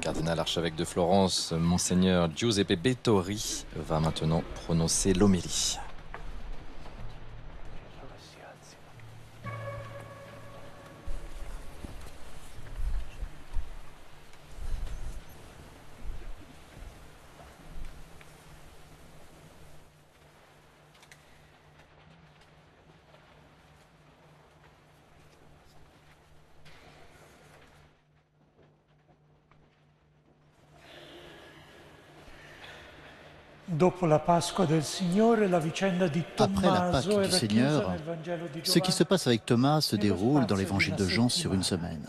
cardinal archevêque de Florence, Monseigneur Giuseppe Bettori, va maintenant prononcer l'homélie. Après la Pâque du Seigneur, ce qui se passe avec Thomas se déroule dans l'évangile de Jean sur une semaine.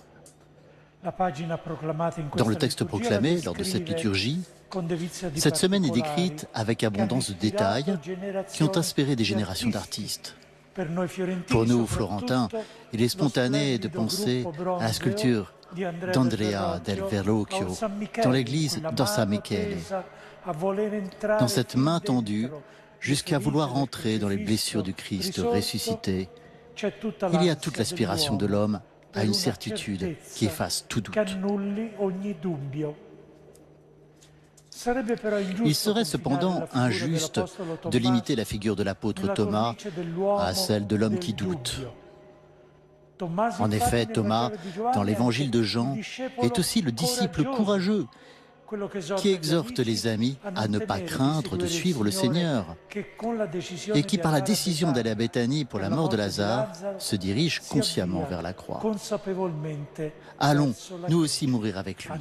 Dans le texte proclamé lors de cette liturgie, cette semaine est décrite avec abondance de détails qui ont inspiré des générations d'artistes. Pour nous, Florentins, il est spontané de penser à la sculpture d'Andrea del Verrocchio dans l'église de San Michele, dans cette main tendue jusqu'à vouloir entrer dans les blessures du Christ ressuscité. Il y a toute l'aspiration de l'homme à une certitude qui efface tout doute. Il serait cependant injuste de limiter la figure de l'apôtre Thomas à celle de l'homme qui doute. En effet, Thomas, dans l'évangile de Jean, est aussi le disciple courageux qui exhorte les amis à ne pas craindre de suivre le Seigneur et qui, par la décision d'aller à Béthanie pour la mort de Lazare, se dirige consciemment vers la croix. Allons, nous aussi mourir avec lui.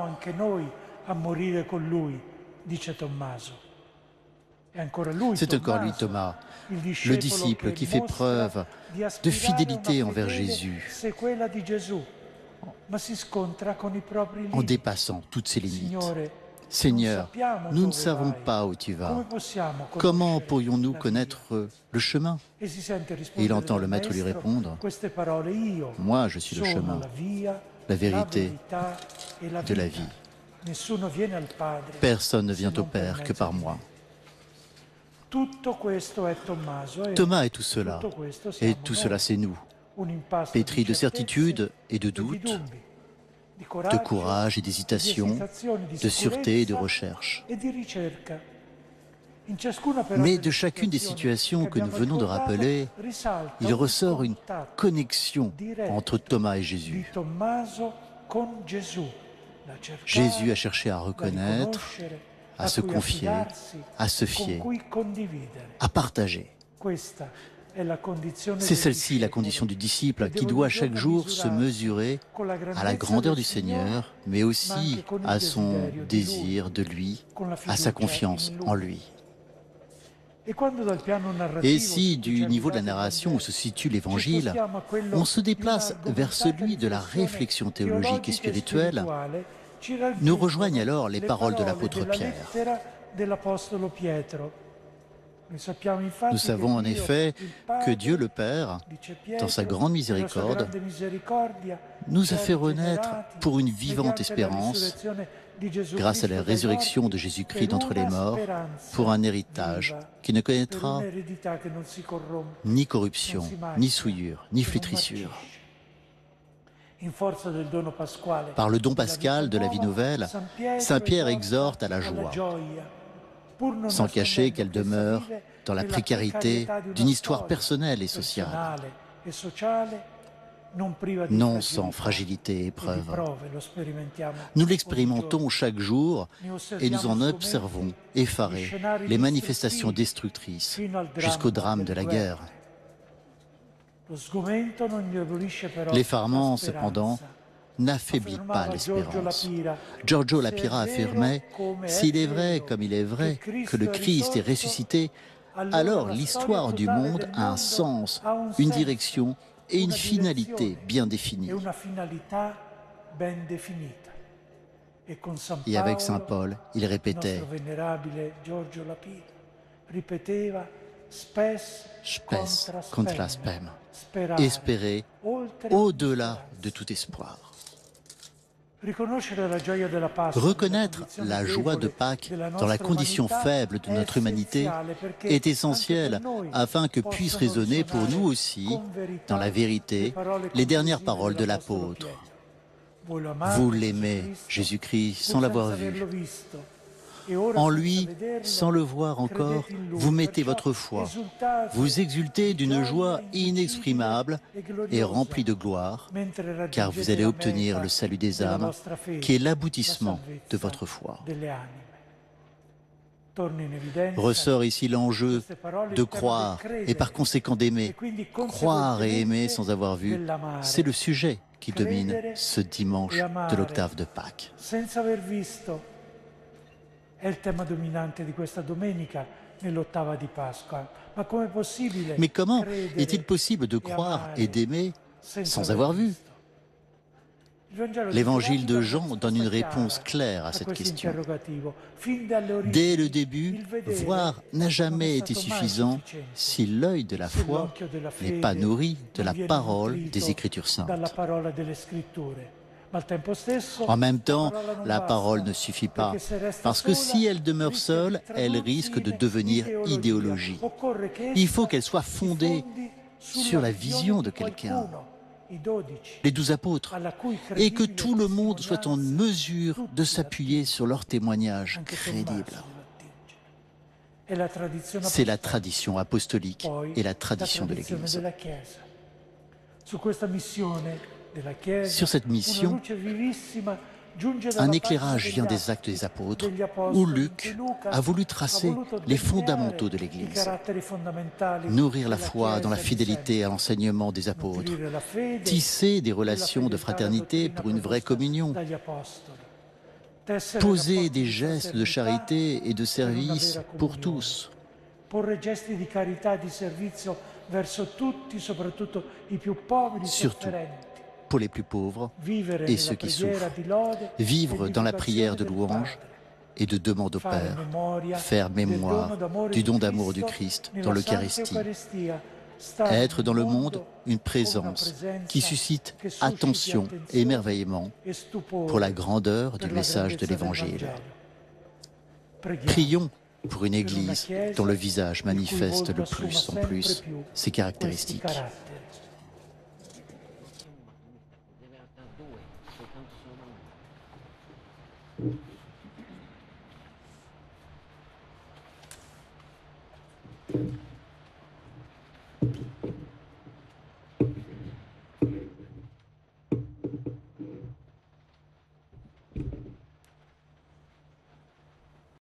C'est encore lui, Thomas, le disciple qui fait preuve de fidélité envers Jésus, en dépassant toutes ses limites. Seigneur, nous ne savons pas où tu vas. Comment pourrions-nous connaître le chemin? Et il entend le Maître lui répondre, « Moi, je suis le chemin, la vérité de la vie. Personne ne vient au Père que par moi. » Thomas est tout cela, et tout cela c'est nous, pétris de certitude et de doute, de courage et d'hésitation, de sûreté et de recherche. Mais de chacune des situations que nous venons de rappeler, il ressort une connexion entre Thomas et Jésus. Jésus a cherché à reconnaître, à se confier, à se fier, à partager. C'est celle-ci la condition du disciple qui doit chaque jour se mesurer à la grandeur du Seigneur, mais aussi à son désir de lui, à sa confiance en lui. Et si, du niveau de la narration où se situe l'Évangile, on se déplace vers celui de la réflexion théologique et spirituelle, nous rejoignent alors les paroles de l'apôtre Pierre. Nous savons en effet que Dieu le Père, dans sa grande miséricorde, nous a fait renaître pour une vivante espérance, grâce à la résurrection de Jésus-Christ d'entre les morts, pour un héritage qui ne connaîtra ni corruption, ni souillure, ni flétrissure. Par le don pascal de la vie nouvelle, Saint Pierre exhorte à la joie, sans cacher qu'elle demeure dans la précarité d'une histoire personnelle et sociale, non sans fragilité et épreuve. Nous l'expérimentons chaque jour et nous en observons, effarés, les manifestations destructrices jusqu'au drame de la guerre. L'effarement, cependant, n'affaiblit pas l'espérance. Giorgio Lapira affirmait « S'il est vrai, comme il est vrai, que le Christ est ressuscité, alors l'histoire du monde a un sens, une direction et une finalité bien définie. » Et avec Saint Paul, il répétait « Spes contra spem » espérer au-delà de tout espoir. Reconnaître la joie de Pâques dans la condition faible de notre humanité est essentiel afin que puissent résonner pour nous aussi, dans la vérité, les dernières paroles de l'apôtre. Vous l'aimez, Jésus-Christ, sans l'avoir vu. En lui, sans le voir encore, vous mettez votre foi. Vous exultez d'une joie inexprimable et remplie de gloire, car vous allez obtenir le salut des âmes, qui est l'aboutissement de votre foi. Ressort ici l'enjeu de croire et par conséquent d'aimer. Croire et aimer sans avoir vu, c'est le sujet qui domine ce dimanche de l'octave de Pâques. È il tema dominante di questa domenica nell'ottava di Pasqua. Ma com'è possibile? Mais comment est-il possible de croire et d'aimer sans avoir vu? L'évangile de Jean donne une réponse claire à cette question. Dès le début, voir n'a jamais été suffisant si l'œil de la foi n'est pas nourri de la parole des Écritures saintes. En même temps, la parole ne suffit pas, parce que si elle demeure seule, elle risque de devenir idéologie. Il faut qu'elle soit fondée sur la vision de quelqu'un, les 12 apôtres, et que tout le monde soit en mesure de s'appuyer sur leur témoignage crédible. C'est la tradition apostolique et la tradition de l'Église. Sur cette mission, un éclairage vient des Actes des Apôtres, où Luc a voulu tracer les fondamentaux de l'Église. Nourrir la foi dans la fidélité à l'enseignement des apôtres, tisser des relations de fraternité pour une vraie communion, poser des gestes de charité et de service pour tous. Surtout pour les plus pauvres et ceux qui souffrent. Vivre dans la prière de louange et de demande au Père. Faire mémoire du don d'amour du Christ dans l'Eucharistie. Être dans le monde une présence qui suscite attention et émerveillement pour la grandeur du message de l'Évangile. Prions pour une Église dont le visage manifeste le plus en plus ses caractéristiques.